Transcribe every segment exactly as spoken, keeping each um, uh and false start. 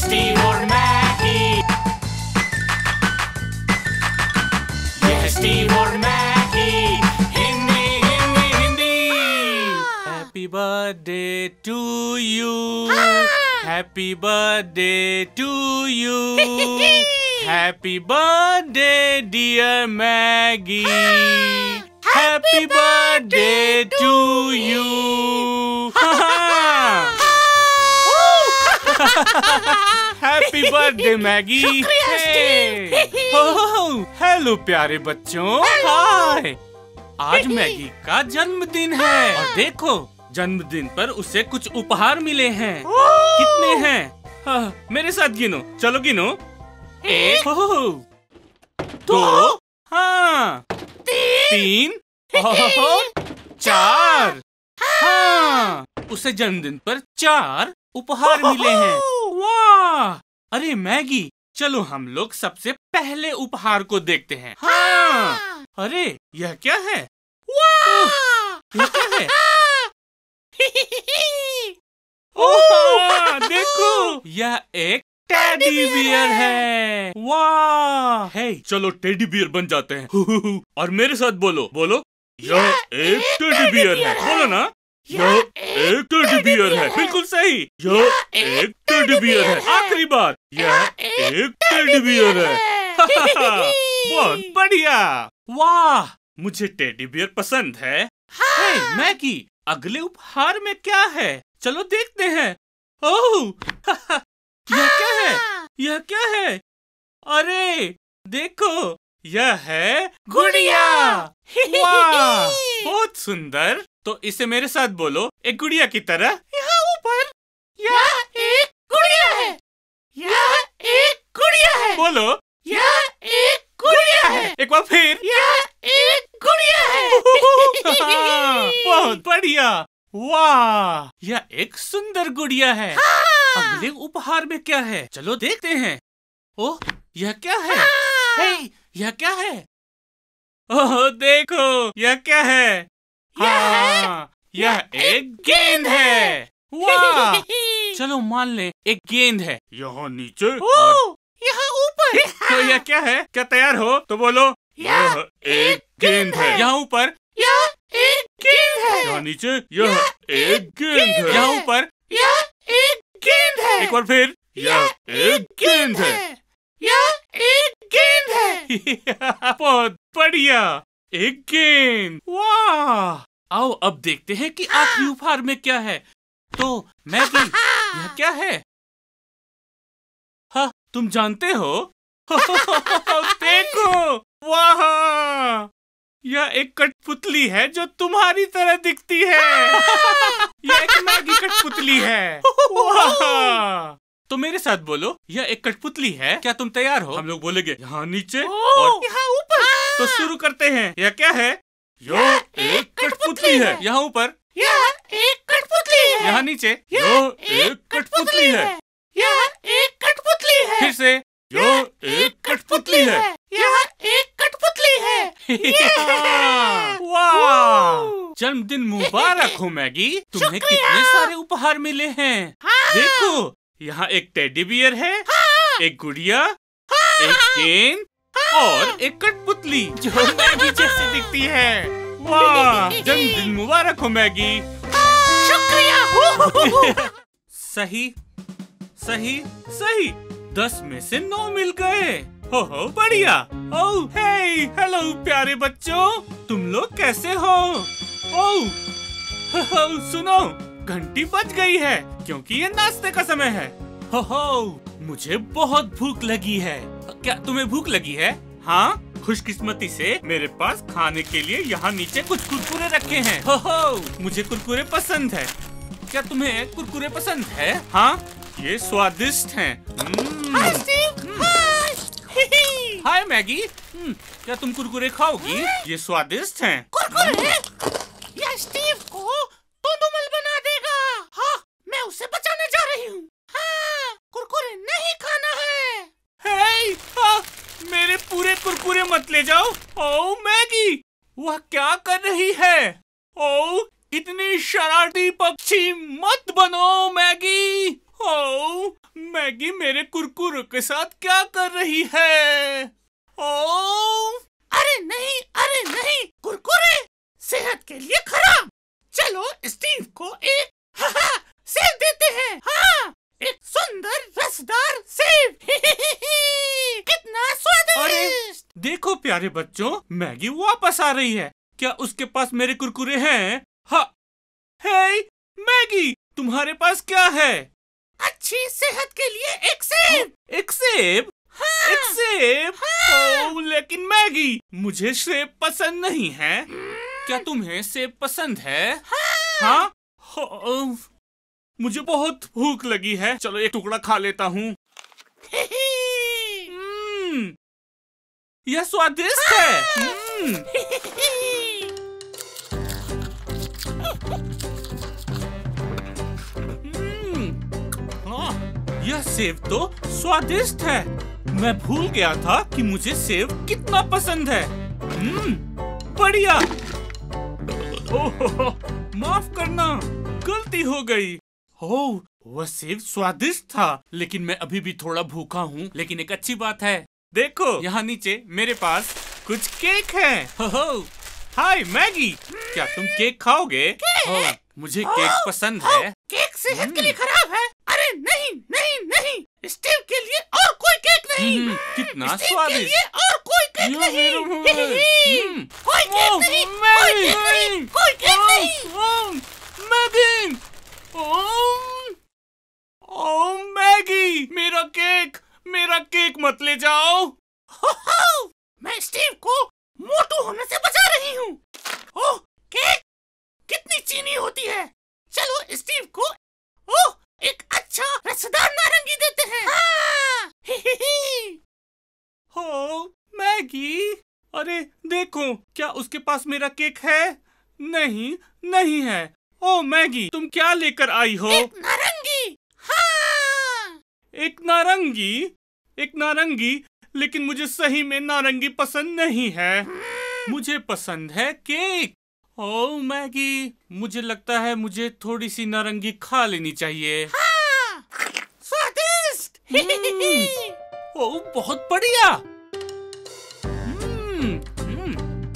Steve और Maggi, ये है स्टीव और Maggie, Hindi Hindi Hindi. Happy birthday to you, happy birthday to you, happy birthday dear Maggie, happy birthday to you. Happy birthday Maggie. Hello प्यारे बच्चों, हाय। आज Maggi का जन्मदिन है और देखो जन्मदिन पर उसे कुछ उपहार मिले हैं। कितने हैं? हाँ, मेरे साथ गिनो, चलो गिनो। एक, दो, हाँ, तीन, चार। हाँ, उसे जन्मदिन पर चार उपहार मिले हैं। वाह! अरे मैगी, चलो हम लोग सबसे पहले उपहार को देखते हैं। हाँ, अरे यह क्या है? वाह! यह क्या है? ओह, देखो, यह एक टेडी बियर है। वाह! हे, चलो टेडी बियर बन जाते हैं। और मेरे साथ बोलो, बोलो, यह एक टेडी बियर है। बोलो ना, यह एक टेडी बियर है। बिल्कुल सही, यह एक टेडी बियर है। आखिरी बार, यह एक टेडी बियर है। बहुत बढ़िया। वाह, मुझे टेडी बियर पसंद है। हे मैगी, अगले उपहार में क्या है? चलो देखते हैं। ओह, यह क्या है? यह क्या है? अरे देखो, यह है गुड़िया। वाह, बहुत सुंदर। तो इसे मेरे साथ बोलो, एक गुड़िया की तरह। यहाँ ऊपर, यह एक गुड़िया है। यह एक गुड़िया है। बोलो, यह एक गुड़िया है। एक बार फिर, यह एक गुड़िया है। बहुत बढ़िया। वाह, यह एक सुंदर गुड़िया है। हाँ। अगले उपहार में क्या है? चलो देखते हैं। ओह, यह क्या है? हाँ। हे, यह क्या है? ओह देखो, यह क्या है? हाँ, यह एक गेंद है। वाह, चलो मान ले एक गेंद है। यहाँ नीचे और यहाँ ऊपर। तो यह क्या है? क्या तैयार हो तो बोलो, यह एक गेंद है। यहाँ ऊपर, यह एक गेंद है। यहाँ नीचे, यह एक गेंद है। यहाँ ऊपर, यह एक गेंद है। एक बार फिर, यह एक गेंद है। यह एक गेंद है। बहुत बढ़िया, एक गेंद। वाह, आओ अब देखते हैं कि आखिरी उपहार में क्या है। तो मैगी, यह क्या है? हाँ, तुम जानते हो? देखो, वाह, यह एक कठपुतली है जो तुम्हारी तरह दिखती है। यह एक मैगी कठपुतली है। वाह, तो मेरे साथ बोलो, यह एक कठपुतली है। क्या तुम तैयार हो? हम लोग बोलेंगे यहाँ नीचे और यहाँ ऊपर। तो शुरू करते हैं। यह क्या है? यह एक कठपुतली है। यहाँ ऊपर, यह एक कठपुतली है। यहाँ नीचे, यह एक कठपुतली है। यह एक कठपुतली है। फिर से, यह एक कठपुतली है। यह एक कठपुतली है। वाह, जन्मदिन मुबारक हो मैगी। तुम्हें कितने सारे उपहार मिले हैं। हाँ। देखो, यहाँ एक टेडी बियर है। हाँ। एक गुड़िया, हाँ। एक गेंद, हाँ। और एक कठपुतली जो मैगी जैसी दिखती है। वाह, जन्मदिन मुबारक हो मैगी। शुक्रिया। सही सही सही, दस में से नौ मिल गए। हो हो बढ़िया। ओह हे, हेलो प्यारे बच्चों, तुम लोग कैसे हो? ओह हो, हो, सुनो, घंटी बज गई है क्योंकि ये नाश्ते का समय है। हो हो, मुझे बहुत भूख लगी है। क्या तुम्हें भूख लगी है? हाँ, खुशकिस्मती से मेरे पास खाने के लिए यहाँ नीचे कुछ कुरकुरे रखे हैं। हो हो, मुझे कुरकुरे पसंद है। क्या तुम्हें कुरकुरे पसंद है? हाँ, ये स्वादिष्ट हैं। हाय मैगी, क्या तुम कुरकुरे खाओगी? ये स्वादिष्ट हैं। कुरकुरे? यह स्टीव को तोंदुमल बना देगा। हाँ, मैं उसे बचाने जा रही हूँ। हाँ, कुरकुरे नहीं खाना है। हे, हाँ, मेरे पूरे कुरकुरे मत ले जाओ। ओह मैगी, वह क्या कर रही है? ओह, इतनी शरारती पक्षी मत बनो मैगी। ओह, मैं मैगी मेरे कुरकुरे के साथ क्या कर रही है? ओह! अरे नहीं, अरे नहीं, कुरकुरे सेहत के लिए खराब। चलो स्टीव को एक हाहा सेब देते हैं। हाँ, एक सुंदर रसदार सेब। कितना स्वादिष्ट। अरे देखो प्यारे बच्चों, मैगी वापस आ रही है। क्या उसके पास मेरे कुरकुरे हैं? हाँ। हे मैगी, तुम्हारे पास क्या है? अच्छी सेहत के लिए एक सेब। एक सेब? हाँ, एक सेब? हाँ। ओह, लेकिन मैगी, मुझे सेब पसंद नहीं है। क्या तुम्हें सेब पसंद है? हाँ, हाँ? ओह, मुझे बहुत भूख लगी है। चलो एक टुकड़ा खा लेता हूँ। हम्म, यह स्वादिष्ट है। हम्म, हाँ, यह सेब तो स्वादिष्ट है। मैं भूल गया था कि मुझे सेब कितना पसंद है। हम्म, बढ़िया। ओह, माफ करना, गलती हो गई। ओह, वह सेब स्वादिष्ट था, लेकिन मैं अभी भी थोड़ा भूखा हूँ। लेकिन एक अच्छी बात है, देखो यहाँ नीचे मेरे पास कुछ केक है। हो हाय मैगी, क्या तुम केक खाओगे? हो, मुझे केक पसंद है। केक सेहत के लिए खराब है। अरे नहीं नहीं नहीं, स्टीव के लिए और कोई केक नहीं। हम्म, कितना स्टीव के स्वादिष्ट। लिए और कोई केक यह नहीं। मेरा मुंह है। हम्म, कोई केक ओह, नहीं, मैगी, कोई केक नहीं, कोई केक ओह, नहीं। Oh, Maggie, oh, oh, Maggie, मेरा केक, मेरा केक मत ले जाओ। हो, हो, मैं स्टीव को मोटू होने से बचा रही हूँ। ओह, केक, कितनी चीनी होती है। चलो स्टीव को ओह एक अच्छा रसदार नारंगी देते हैं। हाँ, ही, ही, ही। हो मैगी, अरे देखो, क्या उसके पास मेरा केक है? नहीं, नहीं है। ओ मैगी, तुम क्या लेकर आई हो? एक नारंगी। हाँ, एक नारंगी? एक नारंगी? लेकिन मुझे सही में नारंगी पसंद नहीं है। मुझे पसंद है केक। ओ मैगी, मुझे लगता है मुझे थोड़ी सी नारंगी खा लेनी चाहिए। हाँ, स्वादिष्ट। हम्म, ओ बहुत बढ़िया। हम्म, हम्म।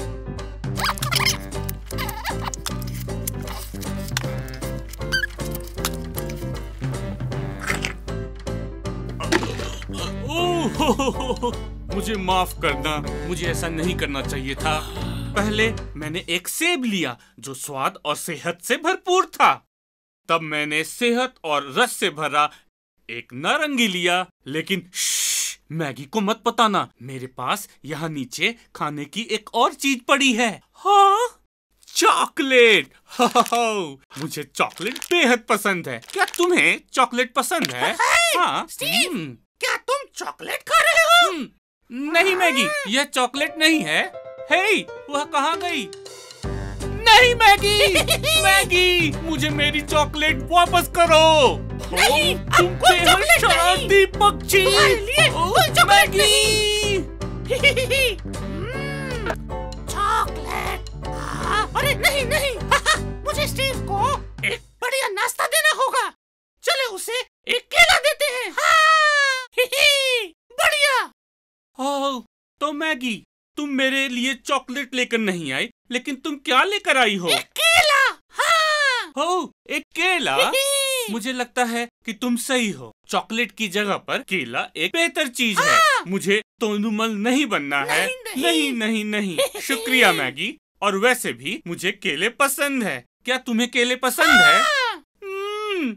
ओह, हो, हो, हो, हो। मुझे माफ करना, मुझे ऐसा नहीं करना चाहिए था। पहले मैंने एक सेब लिया जो स्वाद और सेहत से भरपूर था। तब मैंने सेहत और रस से भरा एक नारंगी लिया। लेकिन श्श, मैगी को मत बताना, मेरे पास यहाँ नीचे खाने की एक और चीज पड़ी है। हाँ, चॉकलेट। मुझे चॉकलेट बेहद पसंद है। क्या तुम्हें चॉकलेट पसंद है? हाँ, स्टीव, हम्म, क्या तुम चॉकलेट खा रहे हो? हम्म, नहीं मैगी, यह चॉकलेट नहीं है। हे, वह कहाँ गई? नहीं मैगी, मैगी, मुझे मेरी चॉकलेट वापस करो। नहीं, ओ, अब तुम कोई बेहद चॉकलेट शरारती पक्षी। तुम्हारे लिए ओ, कोई चॉकलेट मैगी। हम्म, चॉकलेट। हाँ, अरे नहीं नहीं, मुझे स्टीव को एक बढ़िया नाश्ता देना होगा। चलो उसे एक केला देते हैं। हाँ, ही, ही, बढ़िया। ओह, तो मैगी, तुम मेरे लिए चॉकलेट लेकर नहीं आई, लेकिन तुम क्या लेकर आई हो? एक केला। हाँ, ओह, एक केला? ही, ही। मुझे लगता है कि तुम सही हो। चॉकलेट की जगह पर केला एक बेहतर चीज है। हाँ। मुझे तोंदुमल नहीं बनना है। नहीं, नहीं नहीं। नहीं नहीं। शुक्रिया मैगी। और वैसे भी मुझे केले पसंद है। क्या तुम्हें केले पसंद है? हाँ। हम्म,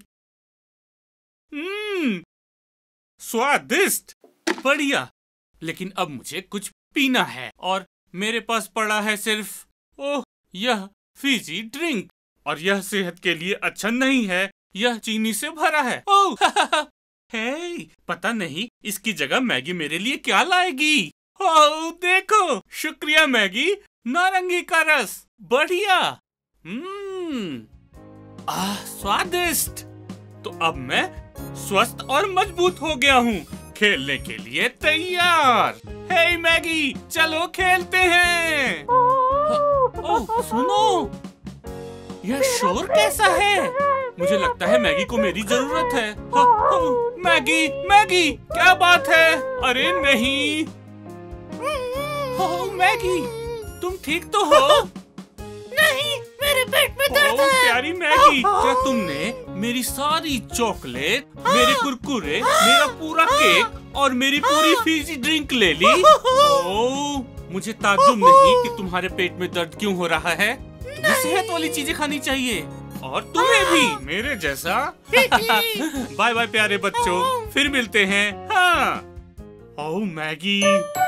हम्म, स्वादिष्ट, बढ़िया। लेकिन अब मुझे कुछ पीना है और मेरे पास पड़ा है सिर्फ ओह यह फिजी ड्रिंक। और यह सेहत के लिए अच्छा नहीं है, यह चीनी से भरा है। ओह हे, पता नहीं इसकी जगह मैगी मेरे लिए क्या लाएगी। ओह देखो, शुक्रिया मैगी, नारंगी का रस, बढ़िया। हम्म, आह स्वादिष्ट। तो अब मैं स्वस्थ और मजबूत हो गया हूँ, खेलने के लिए तैयार। हे मैगी, चलो खेलते हैं। ओह सुनो, यह शोर कैसा है? मुझे लगता है मैगी को मेरी जरूरत है। हाँ, हाँ, मैगी मैगी क्या बात है? अरे नहीं। हाँ, मैगी तुम ठीक तो हो? नहीं, मेरे पेट में दर्द ओ, है। प्यारी मैगी, क्या तुमने मेरी सारी चॉकलेट, मेरे कुरकुरे, मेरा पूरा केक और मेरी पूरी फीजी ड्रिंक ले ली? ओह, मुझे ताज्जुब नहीं कि तुम्हारे पेट में दर्द क्यों हो रहा है। तुम्हें सेहत वाली चीजें खानी चाहिए और तुम्हें भी मेरे जैसा। बाय बाय प्यारे बच्चों, फिर मिलते हैं। हाँ, ओह मैगी।